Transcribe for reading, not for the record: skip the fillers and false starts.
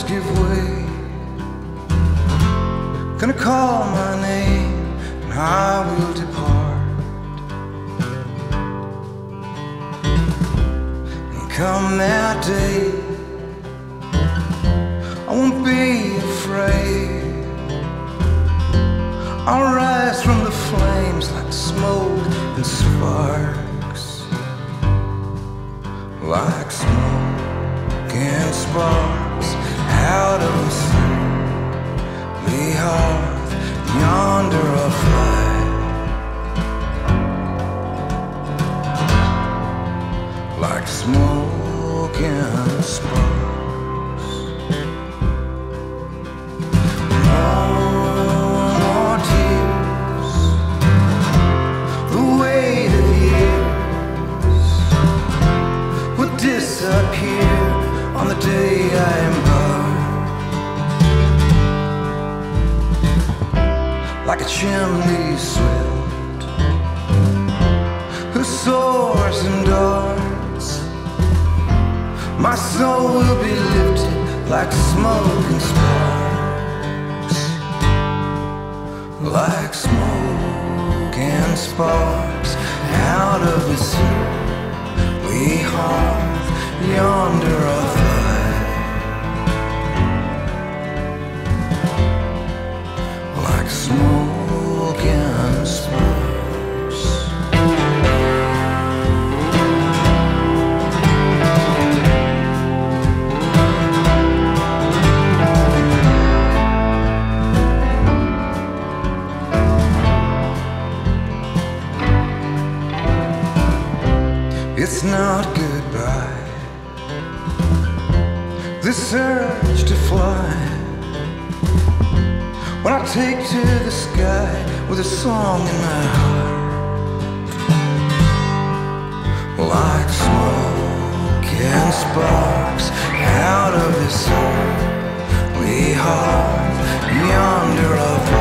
give way. Gonna call my name and I will depart. And come that day, I won't be afraid. I'll rise from the flames like smoke and sparks, like smoke and sparks out of the sea hearth yonder a flag, like smoke and sparks. Disappear on the day I embark, like a chimney swept who soars and darts. My soul will be lifted like smoke and sparks, like smoke and sparks out of the sea. We hearth yonder a flag, like smoke and sparks. It's not goodbye, this urge to fly, when I take to the sky with a song in my heart, like smoke and sparks out of this earthly heart yonder a